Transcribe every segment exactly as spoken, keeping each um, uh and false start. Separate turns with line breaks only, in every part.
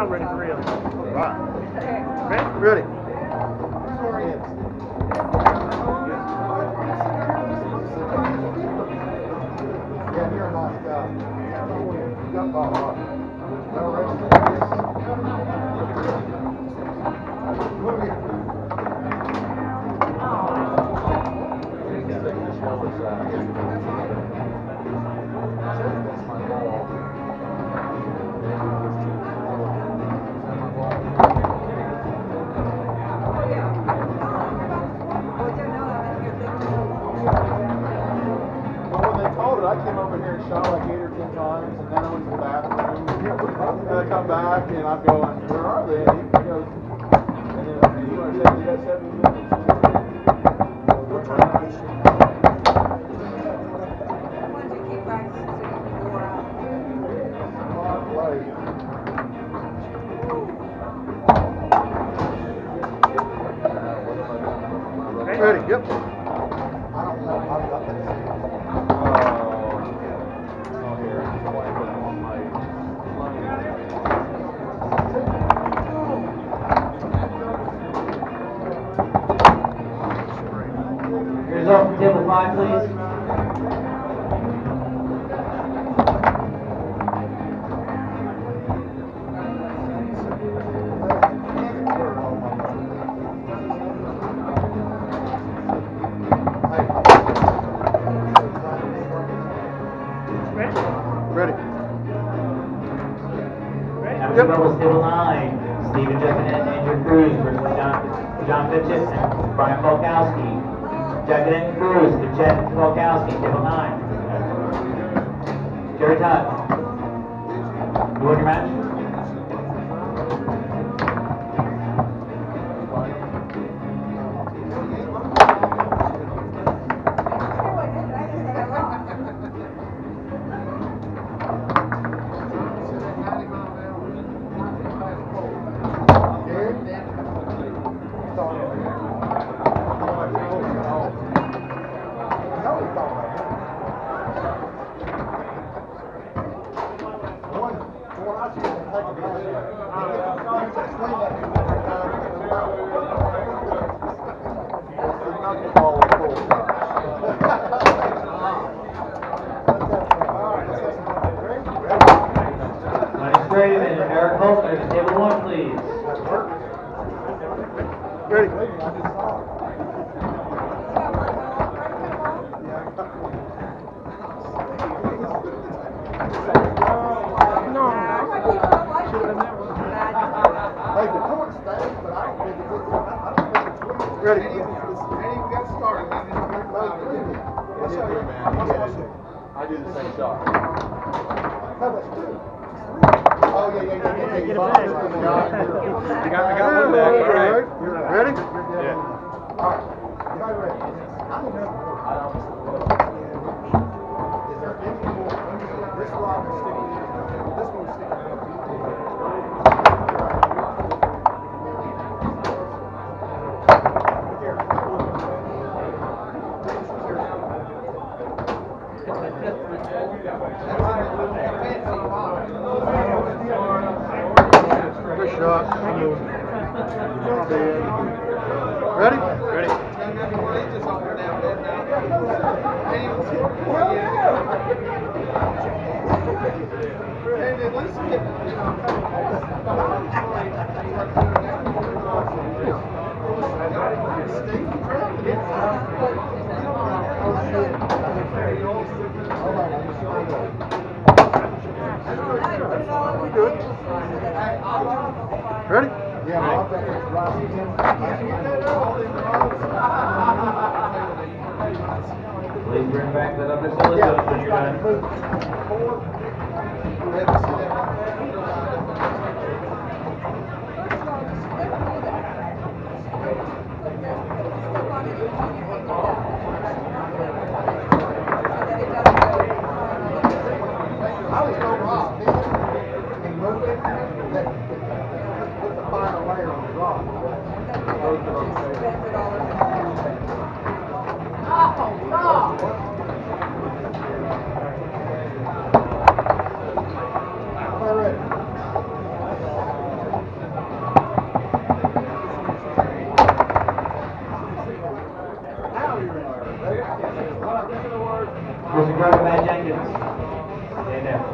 now ready for real.
Right.
Ready?
Ready. Yeah, you're a nice guy. You got ball up. Now ready. Move here. That's my ball. I came over here and shot like eight or ten times, and then I went to the bathroom, and I come back, and I'm going, where are they? And he goes, and then he said, you got seven minutes. We're trying to push you. Ready? Yep. I don't know. I've got this.
Result from table five, please.
Ready.
Number yep. Double table nine. Stephen Jackanet and Andrew Cruz versus John, John Fitchett and Brian Polkowski. Jackanet and Cruz, Fitchett and Polkowski, table nine. Jerry Todd. You won your match?
Ready.
No.
Hey, the court stays, but I don't think it's. I don't think it's. Ready. Hey, we got started. Yes, sir, man. I do the same shot. How much two? Oh, yeah, yeah, yeah, yeah.
Get it back.
I got,
I got one back. All right.
Ready?
Yeah.
All right. You ready? I don't know. Is there any more? This rock is sticking. This one's sticking. Good shot. Ready?
Ready.
Good. Ready? Yeah,
Please bring back that other silicone when you're done.
I was over off and moved it that put the final layer on the rock. All right.
Stay there.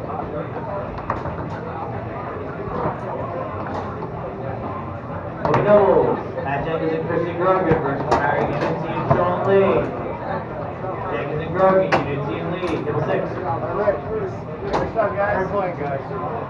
Okay, doubles. Matt Jenkins and Christian Grogan versus Harry Unity and Sean Lee. Jenkins and Grogan, Unity and Lee. Table six.
Next time, guys. Fair play, guys.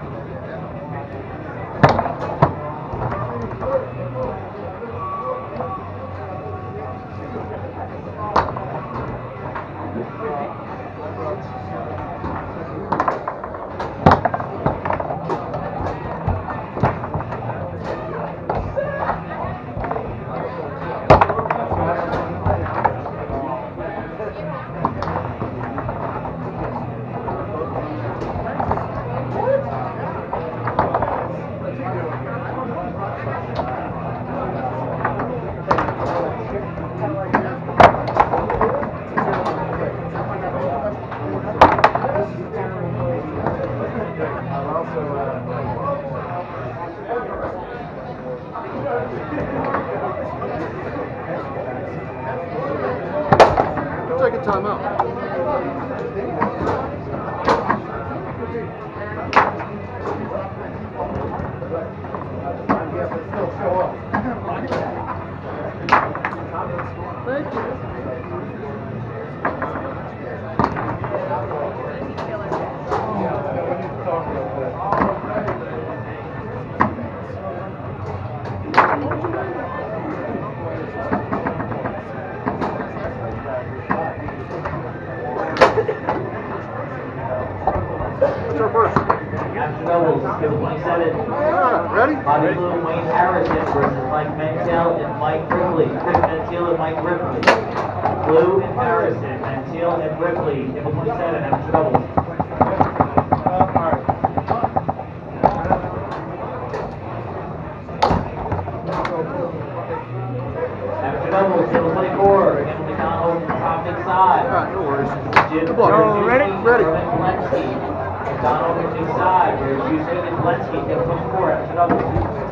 Take a timeout. First.
After doubles, table twenty-seven.
Yeah, ready?
Bobby Blue and Wayne Harrison versus Mike Mantel and Mike Ripley. Chris Mantel and Mike Ripley. Blue and Harrison, Mantel and Ripley. Table twenty-seven, after doubles. After doubles, table twenty-four. Again, McDonald from top inside.
All right, no worries.
Jim
Good luck.
Majeski,
Ready? Ready.
Majeski. Donald from the side, here's Houston and Majeski, table twenty-four, after doubles.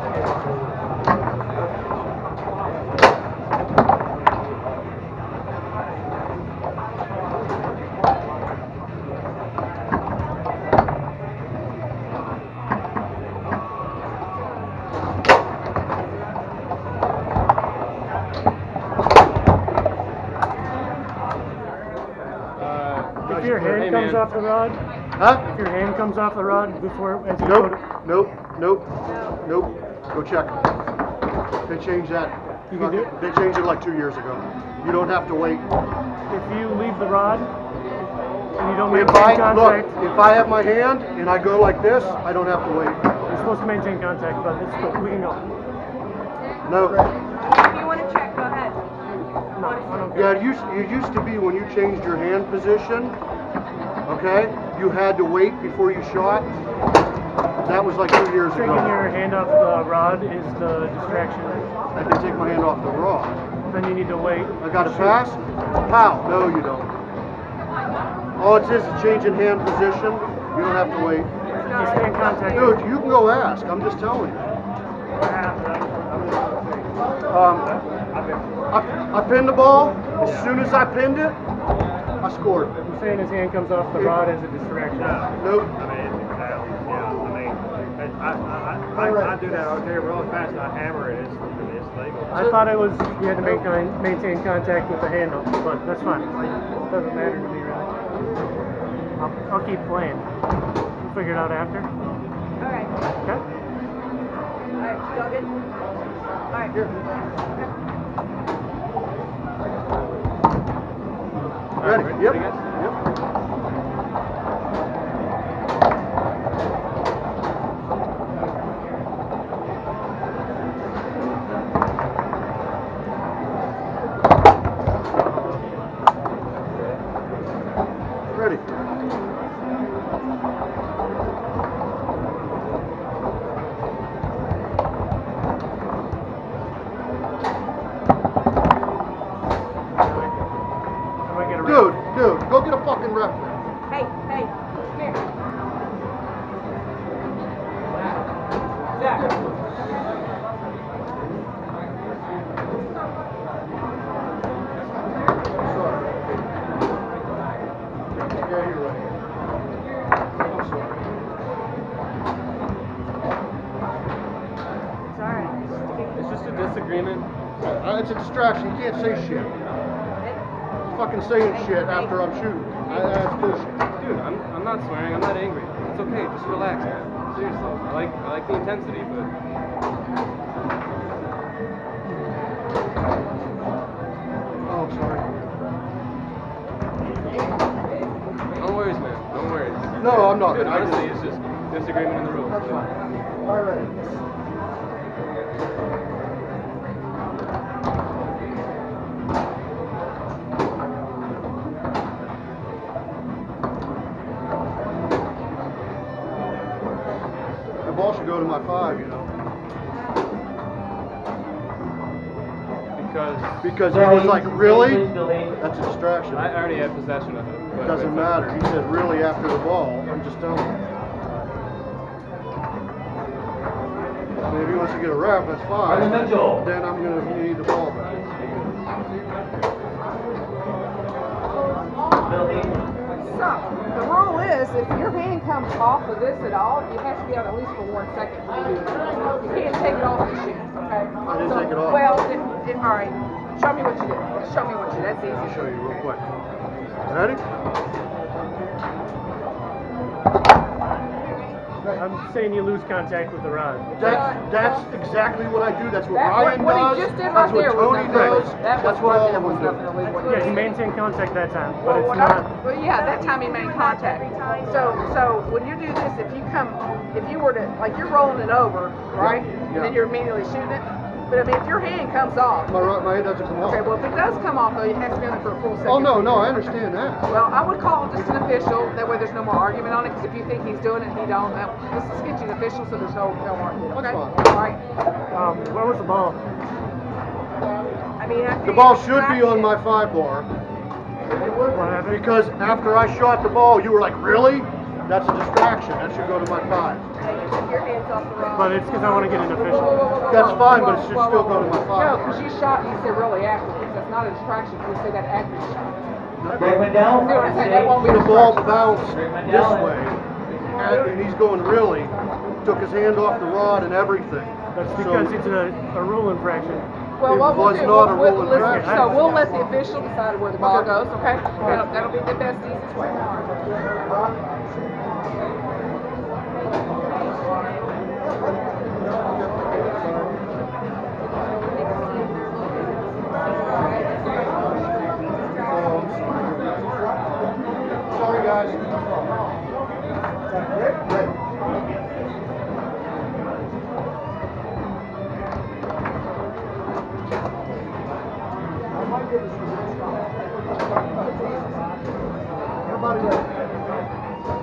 If your hand comes off the rod,
Huh?
if your hand comes off the rod before as you
Nope,
go to,
nope, nope, nope. Go check. They changed that.
You can do it?
They changed it like two years ago. You don't have to wait.
if you leave the rod and you don't
If
maintain
I, look,
contact,
if I have my hand and I go like this, I don't have to wait.
you're supposed to maintain contact, but it's cool. We can go.
No.
If you want to check, go ahead.
No, I don't care.
Yeah, it used, it used to be when you changed your hand position, okay, you had to wait before you shot. That was like two years
Taking
ago.
your hand off the rod is the distraction.
I can take my hand off the rod.
Then you need to wait.
I got to pass? How? No, you don't. All it is is changing hand position. You don't have to wait.
You stay in contact.
Dude, you can go ask. I'm just telling you. Um, I, I pinned the ball. As soon as I pinned it, I scored.
I'm saying his hand comes off the rod as a distraction.
Nope.
I mean, it's, yeah, I mean, it, I, I, I, I do that out there real fast and I hammer it. It's, it's legal.
I thought it was you had to maintain maintain contact with the handle, but that's fine. It doesn't matter to me really. I'll, I'll keep playing. We'll figure it out after.
All right.
Okay.
All right. You all good? All right.
Here.
Okay.
Ready? Yep. Yep. Ready.
How do I get around?
Dude, dude, go it's a distraction. You can't say shit. Fucking saying shit after I'm shooting. I, that's bullshit.
Dude, I'm, I'm not swearing. I'm not angry. It's okay. Just relax, man. Seriously. I like I like the intensity, but
Oh, sorry.
no worries, man. No worries.
No, I'm not.
Dude,
I
honestly,
just-
it's just disagreement in the rules.
That's fine. All right. The ball should go to my five, you know.
Because
Because he was like, really? That's a distraction.
I already have possession of it.
It
But
doesn't matter. He said, really, after the ball. I'm just telling you. I mean, if he wants to get a ref, that's fine.
Arlen Mitchell.
Then I'm going to need the ball back.
So, the rule is, if your hand comes off of this at all, you have to be out at least for one second when you do it. You can't take it off the shit, okay?
I didn't take it off.
Well, if, if, all right. Show me what you did. Show me what you did. That's easy.
I'll show you real quick. Ready?
I'm saying you lose contact with the rod.
That's, that's exactly what I do. That's what
That,
Ryan
what, what
does.
he just did
That's
right
what
there was
Tony
nothing.
does.
That was
That's what
right
all
there
of
was
them do.
nothing illegal.
Yeah, he maintained contact that time, but
Well,
it's
when I,
not.
well, yeah, that time he made contact. So, so when you do this, if you come, if you were to, like, you're rolling it over, right?
Yeah.
And then you're immediately shooting it. But I mean, if your hand comes off,
My, right- my head doesn't come off.
okay, well, if it does come off, though, it has to be on there for a full second.
Oh, no, no, I understand that.
Well, I would call just an official. That way, there's no more argument on it. Because if you think he's doing it, and he don't. That, let's just get you an official, so there's no no argument. Okay.
That's
All right.
Um, where was the ball?
I mean, after
The
you
ball should be
distract
on
it-
my five bar.
What happened?
Because after I shot the ball, you were like, really? That's a distraction. That should go to my five.
Take your hands off the rod.
But it's because I want to get an
Whoa, whoa,
official.
whoa, whoa, whoa,
That's
whoa,
fine,
whoa,
but it should
whoa,
still
whoa,
go to my
whoa.
five.
No, because you shot, you said really afterwards. That's not a distraction. You say that after you shot.
Greg Mendel.
See what I'm saying? That won't be a
The ball
distraction.
bounced this way, and, and he's going really. Took his hand off the rod and everything.
That's
So-
because it's a, a rule infraction.
Well,
It
what we'll
was
do,
not a
we'll,
rule
we'll,
infraction.
listen, so we'll let the official decide where the ball
Okay.
goes, okay? That'll, that'll be the best, easiest way.
Sorry, guys. Everybody ready?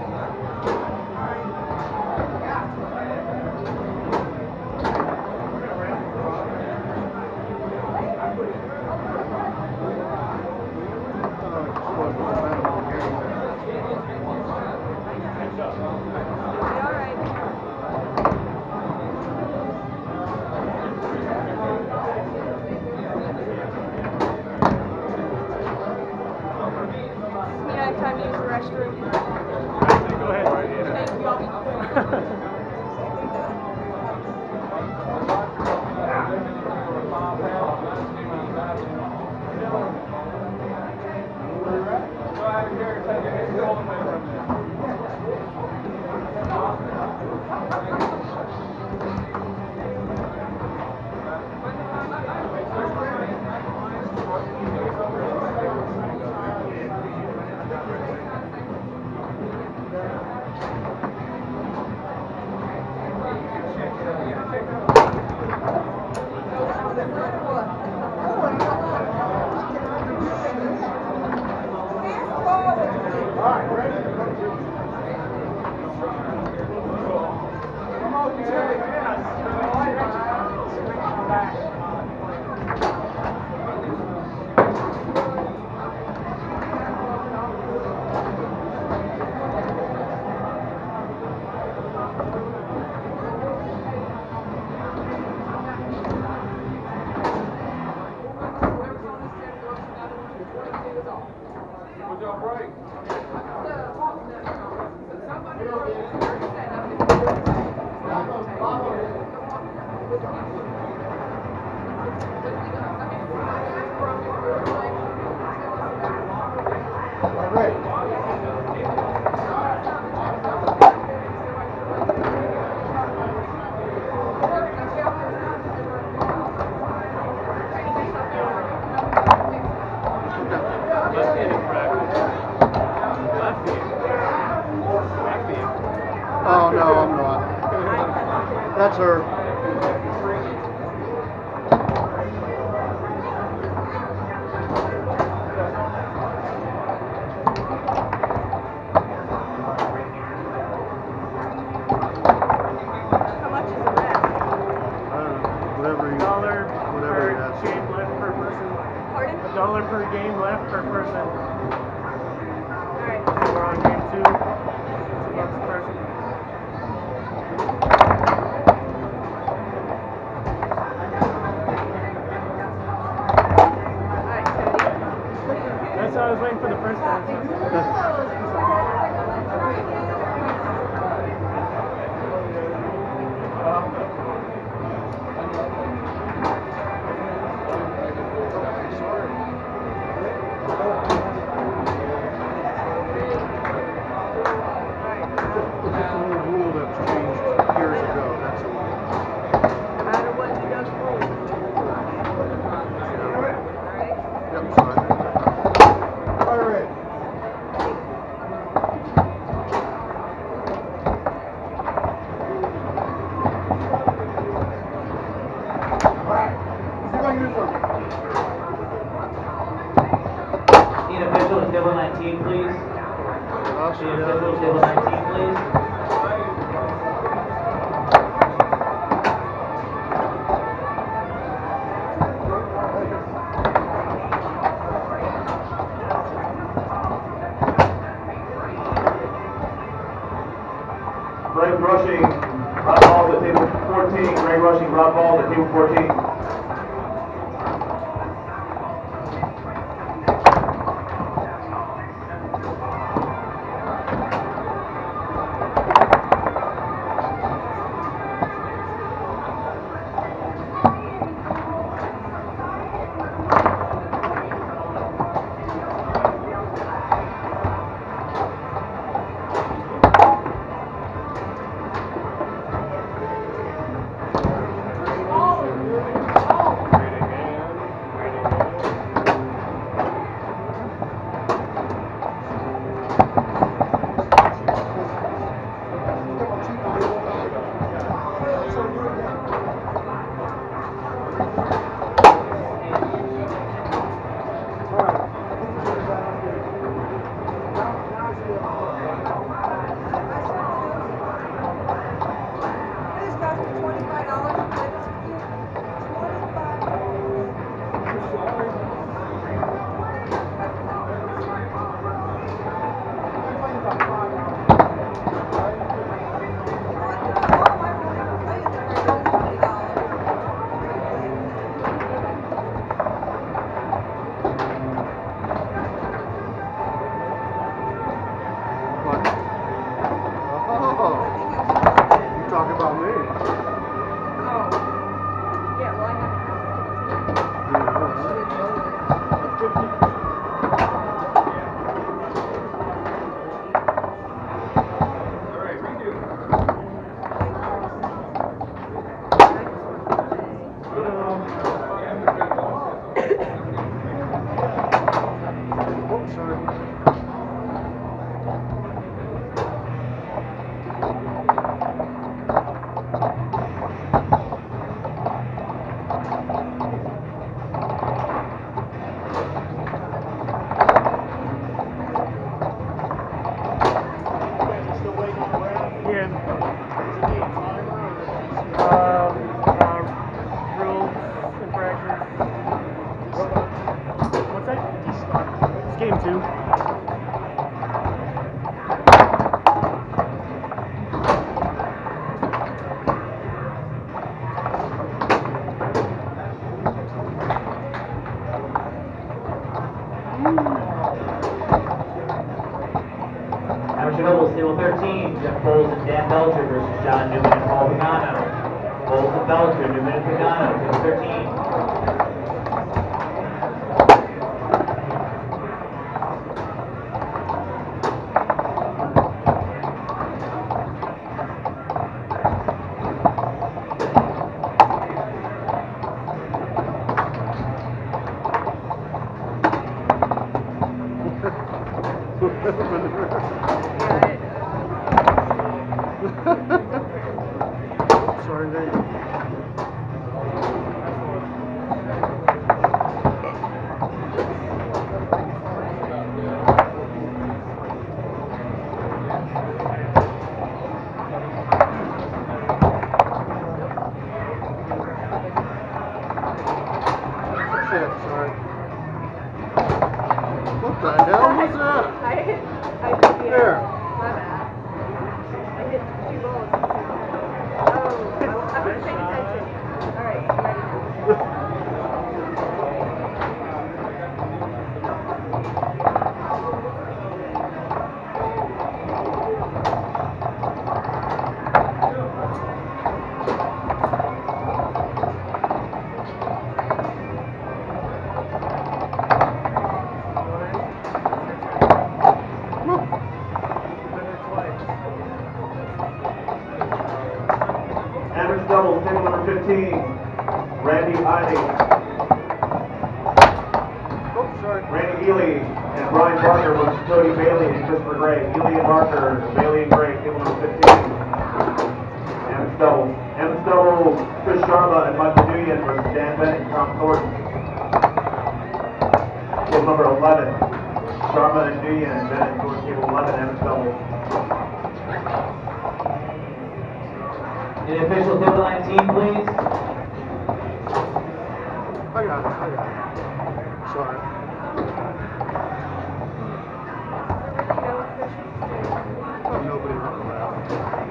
Yeah, time to use the restroom.
Go ahead.
Thank you all.
Oh, no, I'm not. That's her.
How much is a match?
I don't know. Whatever you,
Dollar
whatever
per
you ask.
game left per person.
Pardon?
A dollar per game left per person.
Alright.
We're on game two. Two bucks a person.
Alright, Cody.
That's why I was waiting for the first one.
It's just a little rule that's changed years ago. That's all.
No matter what he does wrong. Alright.
Yep, sorry. All right. See if I can do something.
Need official to table nineteen, please. Need official to table nineteen, please.
Greg Rushing, Rob Balls at table fourteen. Greg Rushing, Rob Balls at table fourteen.
Table thirteen, Jeff Bowles and Dan Belcher versus John Newman and Paul Pagano. Bowles and Belcher, Newman and Pagano, table thirteen.
Sorry, Dave. Shit, sorry. What the hell was that?
I hit, I hit the
There.
My bad. I hit two balls at the same time. Oh, I, I wasn't paying attention. All right, I'm ready now.
Average doubles, table number fifteen, Randy Eiley.
Oh, sorry.
Randy Ely and Brian Barker versus Cody Bailey and Christopher Gray. Ely and Barker, Bailey and Gray, table number fifteen. Average doubles. Average doubles, Chris Sharma and Michael Nguyen versus Dan Bennett and Tom Thornton. Table number eleven, Sharma and Nguyen and Bennett and Thornton, table eleven, average doubles.
The official table nineteen, please.
I got it, I got it. Sorry. Oh, nobody running around.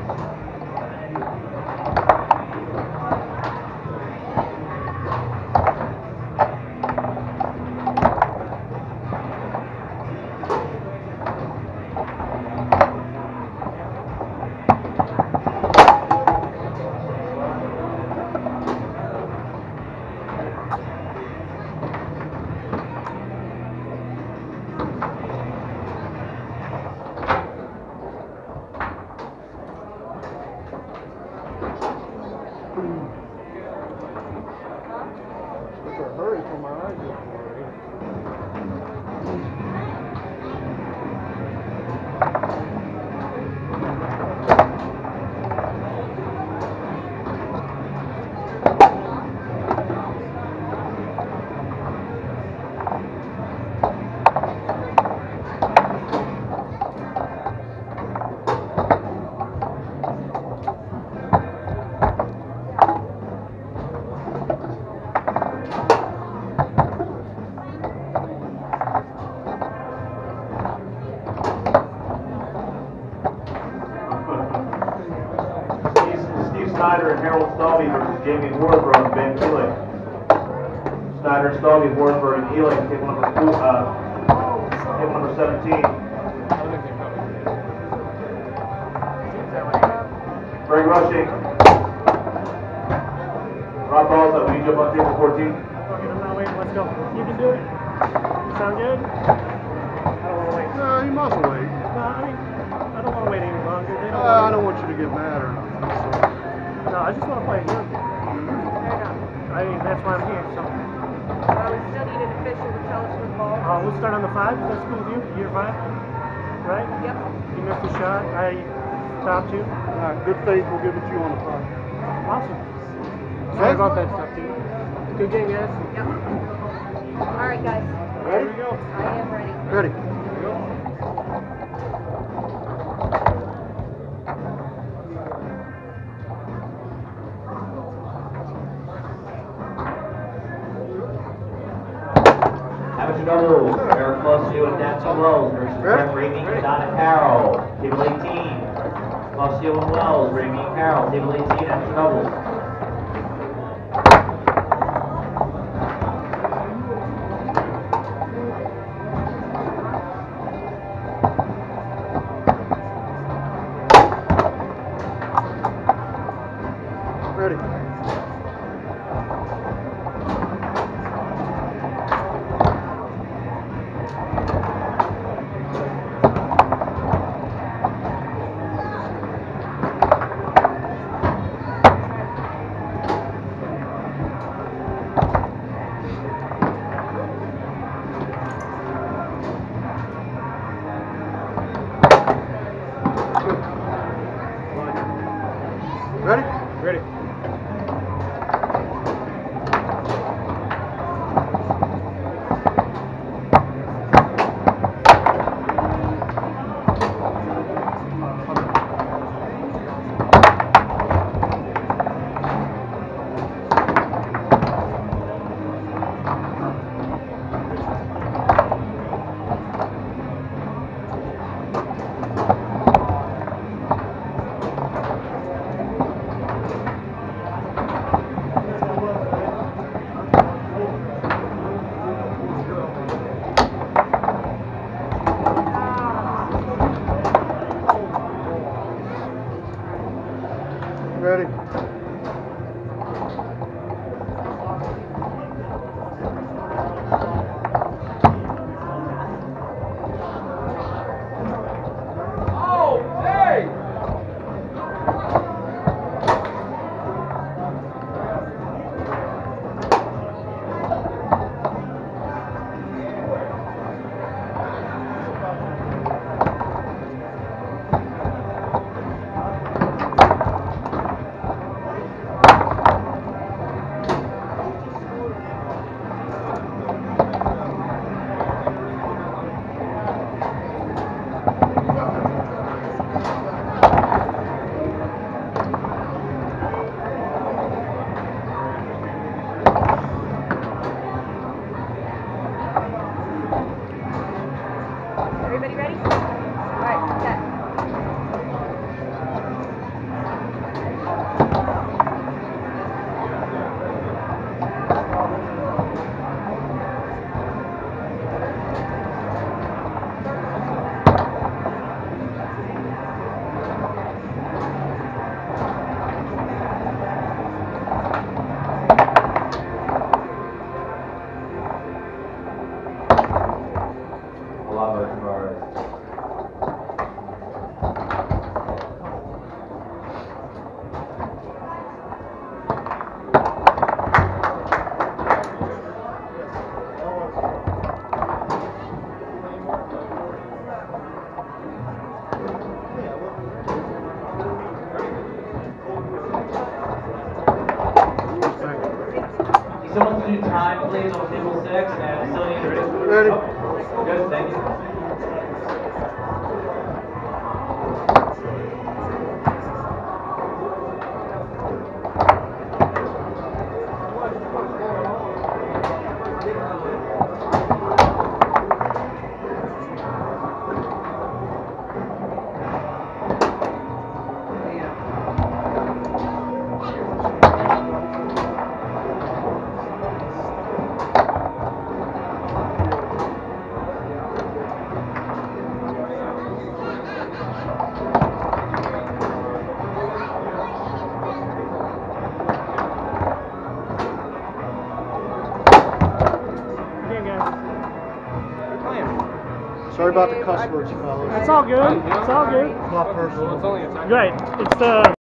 It's a hurry for my eyes.
Snyder and Harold Stalvey versus Jamie Wardborough and Ben Ealing. Snyder, Stalvey, Wardborough, and Ealing, table number two, uh, table number seventeen. Greg Rushing. Rob Balsa, will you jump on table fourteen?
Okay, I'm not waiting. Let's go. You can do it. You sound good? I don't want to wait.
No, you mustn't wait.
No, I mean, I don't want to wait any longer. They don't
Uh, I
want
don't want you to get mad or nothing. So.
No, I just want to play a game. I mean, that's why I'm here. So,
Uh, we still need an official to tell us we're involved.
uh, we'll start on the five. That's cool with you. Year five, right?
Yep.
You missed a shot. I stopped you.
All right, good faith, we'll give it to you on the five.
Awesome. Sorry about that stuff, dude. Good game, guys.
Yep. All right, guys.
Ready?
Here we go.
I am ready.
Ready.
Amateur doubles, Eric Closio and Dancing Wells versus Jeff Ramey and Donna Carroll, table eighteen. Closio and Wells, Ramey and Carroll, table eighteen, amateur doubles.
Ready.
Ready.
Everybody ready? All right, set.
Someone to do time, please, on table six, and facility ready?
Ready.
Oh, good, thank you.
Sorry about the cuss words, fellas.
It's all good. It's all good.
It's not personal.
Well, it's only a second.
Right. It's uh.